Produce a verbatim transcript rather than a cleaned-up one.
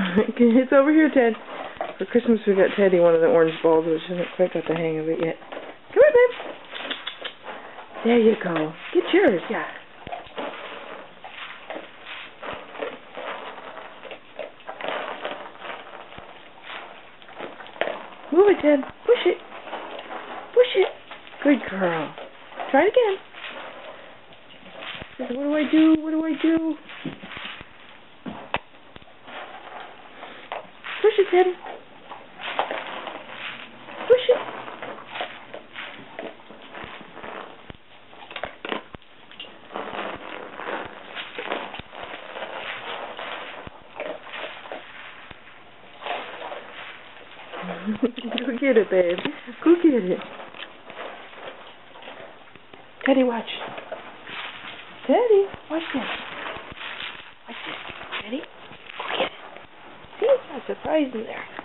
It's over here, Ted. For Christmas we got Teddy one of the orange balls, which hasn't quite got the hang of it yet. Come here, babe. There you go. Get yours, yeah. Move it, Ted. Push it. Push it. Good girl. Try it again. What do I do? What do I do? Push it, Ted. Push it. Go get it, babe. Go get it. Teddy, watch. Teddy, watch this. Watch this. Teddy, go get it. See, it's a surprise in there.